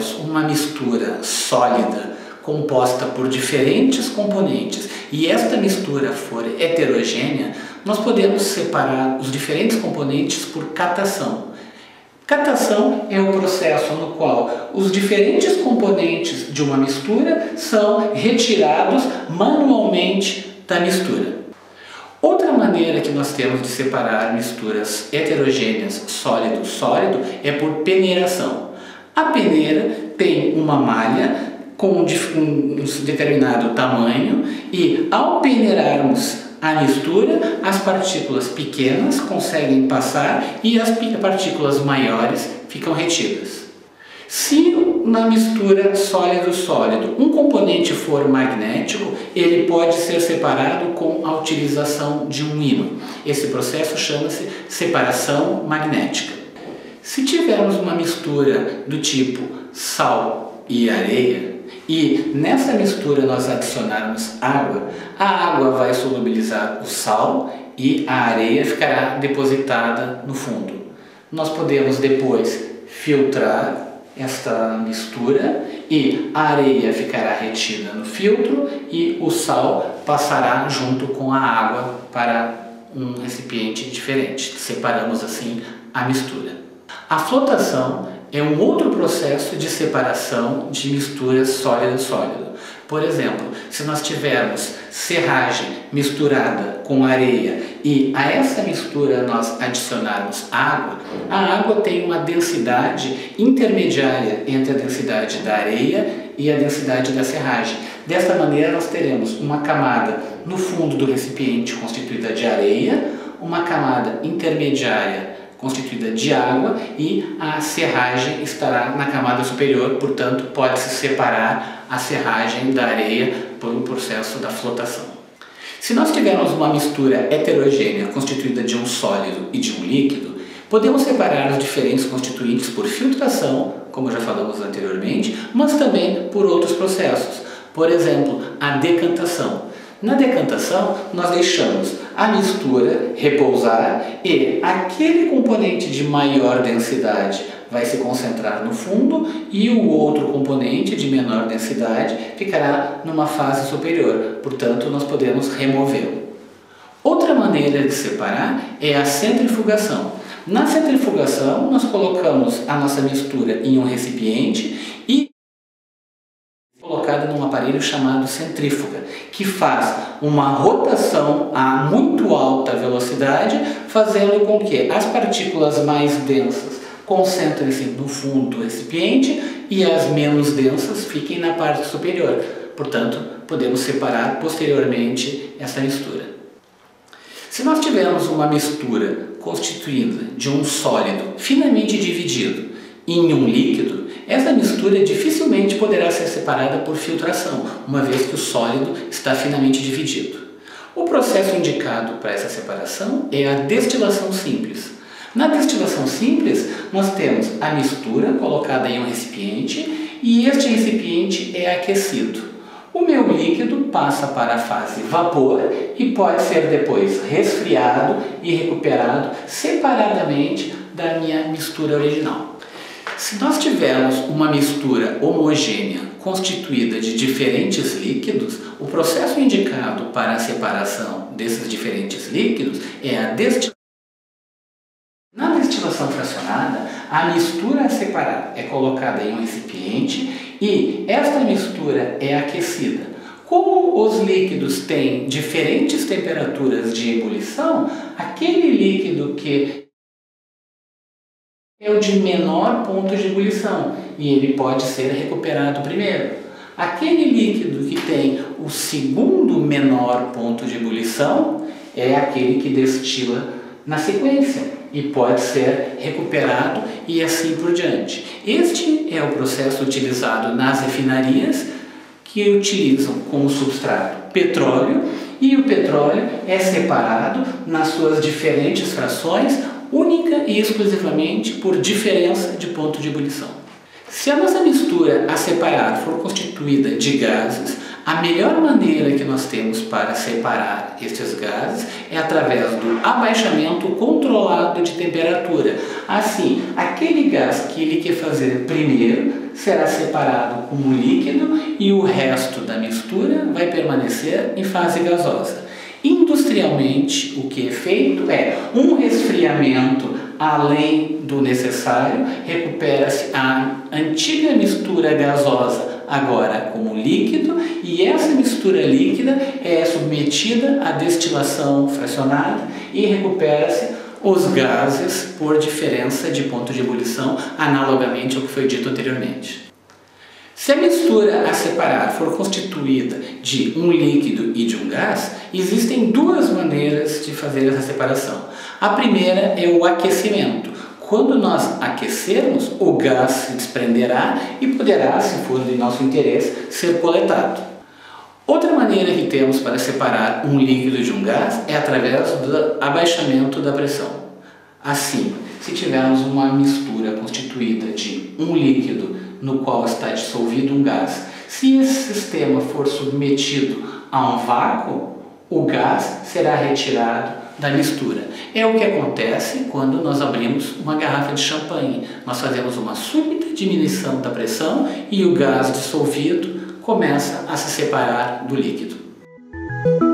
tivermos uma mistura sólida composta por diferentes componentes e esta mistura for heterogênea, nós podemos separar os diferentes componentes por catação. Catação é o processo no qual os diferentes componentes de uma mistura são retirados manualmente da mistura. Outra maneira que nós temos de separar misturas heterogêneas sólido-sólido é por peneiração. A peneira tem uma malha com um determinado tamanho e ao peneirarmos a mistura, as partículas pequenas conseguem passar e as partículas maiores ficam retidas. Se na mistura sólido-sólido um componente for magnético, ele pode ser separado com a utilização de um ímã. Esse processo chama-se separação magnética. Se tivermos uma mistura do tipo sal e areia, e nessa mistura nós adicionarmos água, a água vai solubilizar o sal e a areia ficará depositada no fundo. Nós podemos depois filtrar esta mistura e a areia ficará retida no filtro e o sal passará junto com a água para um recipiente diferente. Separamos assim a mistura. A flotação é um outro processo de separação de misturas sólido-sólido. Por exemplo, se nós tivermos serragem misturada com areia e a essa mistura nós adicionarmos água, a água tem uma densidade intermediária entre a densidade da areia e a densidade da serragem. Dessa maneira nós teremos uma camada no fundo do recipiente constituída de areia, uma camada intermediária constituída de água e a serragem estará na camada superior, portanto pode-se separar a serragem da areia por um processo da flotação. Se nós tivermos uma mistura heterogênea constituída de um sólido e de um líquido, podemos separar os diferentes constituintes por filtração, como já falamos anteriormente, mas também por outros processos. Por exemplo, a decantação. Na decantação, nós deixamos a mistura repousar e aquele componente de maior densidade vai se concentrar no fundo e o outro componente de menor densidade ficará numa fase superior, portanto nós podemos removê-lo. Outra maneira de separar é a centrifugação. Na centrifugação, nós colocamos a nossa mistura em um recipiente e colocada num aparelho chamado centrífuga, que faz uma rotação a muito alta velocidade, fazendo com que as partículas mais densas concentrem-se no fundo do recipiente e as menos densas fiquem na parte superior. Portanto, podemos separar posteriormente essa mistura. Se nós tivermos uma mistura constituída de um sólido finamente dividido em um líquido, essa mistura dificilmente poderá ser separada por filtração, uma vez que o sólido está finamente dividido. O processo indicado para essa separação é a destilação simples. Na destilação simples, nós temos a mistura colocada em um recipiente e este recipiente é aquecido. O meu líquido passa para a fase vapor e pode ser depois resfriado e recuperado separadamente da minha mistura original. Se nós tivermos uma mistura homogênea constituída de diferentes líquidos, o processo indicado para a separação desses diferentes líquidos é a destilação. Na destilação fracionada, a mistura a separar é colocada em um recipiente e esta mistura é aquecida. Como os líquidos têm diferentes temperaturas de ebulição, aquele líquido que é o de menor ponto de ebulição e ele pode ser recuperado primeiro. Aquele líquido que tem o segundo menor ponto de ebulição é aquele que destila na sequência e pode ser recuperado e assim por diante. Este é o processo utilizado nas refinarias que utilizam como substrato petróleo e o petróleo é separado nas suas diferentes frações única e exclusivamente por diferença de ponto de ebulição. Se a nossa mistura a separar for constituída de gases, A melhor maneira que nós temos para separar estes gases é através do abaixamento controlado de temperatura. Assim, aquele gás que ele quer fazer primeiro será separado como líquido e o resto da mistura vai permanecer em fase gasosa. Industrialmente, o que é feito é um resfriamento além do necessário, recupera-se a antiga mistura gasosa agora como líquido, e essa mistura líquida é submetida à destilação fracionada e recupera-se os gases por diferença de ponto de ebulição, analogamente ao que foi dito anteriormente. Se a mistura a separar for constituída de um líquido e de um gás, existem duas maneiras de fazer essa separação. A primeira é o aquecimento. Quando nós aquecermos, o gás se desprenderá e poderá, se for de nosso interesse, ser coletado. Outra maneira que temos para separar um líquido de um gás é através do abaixamento da pressão. Assim, se tivermos uma mistura constituída de um líquido no qual está dissolvido um gás, se esse sistema for submetido a um vácuo, o gás será retirado da mistura. É o que acontece quando nós abrimos uma garrafa de champanhe. Nós fazemos uma súbita diminuição da pressão e o gás dissolvido começa a se separar do líquido.